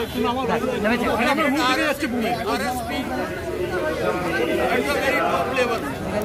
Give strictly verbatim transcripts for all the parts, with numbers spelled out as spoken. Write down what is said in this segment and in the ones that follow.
very top level.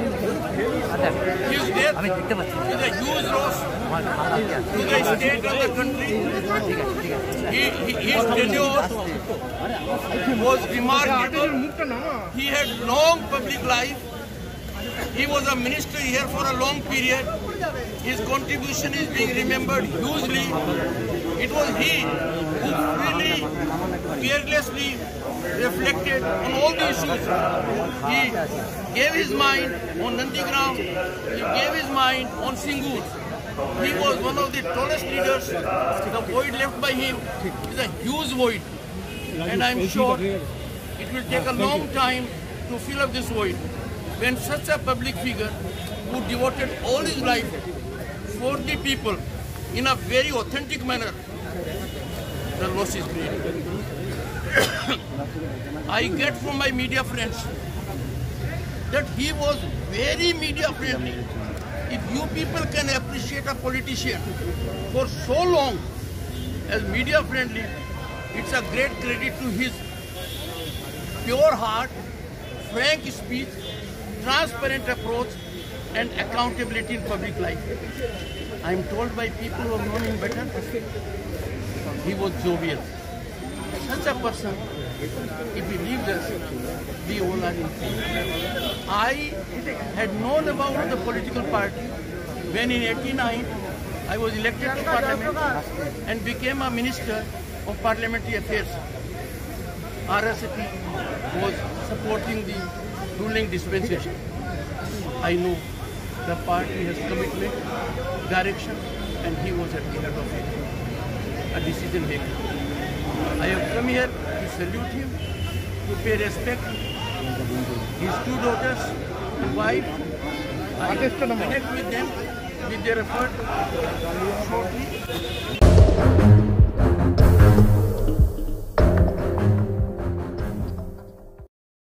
His death is a huge loss to the state of the country. He, he, his tenure was remarkable. He had long public life. He was a minister here for a long period. His contribution is being remembered hugely. It was he who freely, fearlessly reflected on all the issues. He gave his mind on Nandigram. He gave his mind on Singur. He was one of the tallest leaders. The void left by him is a huge void. And I am sure it will take a long time to fill up this void. When such a public figure who devoted all his life for the people in a very authentic manner, the loss is great. I get from my media friends that he was very media friendly. If you people can appreciate a politician for so long as media friendly, it's a great credit to his pure heart, frank speech, transparent approach and accountability in public life. I am told by people who have known him better, he was jovial. Such a person, if he leaves us, we all are in pain. I had known about the political party when in eighty-nine I was elected to parliament and became a minister of parliamentary affairs. R S P was supporting the ruling dispensation. I know the party has commitment, direction, and he was at the head of it, a decision maker. I have come here to salute him, to pay respect. His two daughters, his wife, I connect with them, with their effort shortly.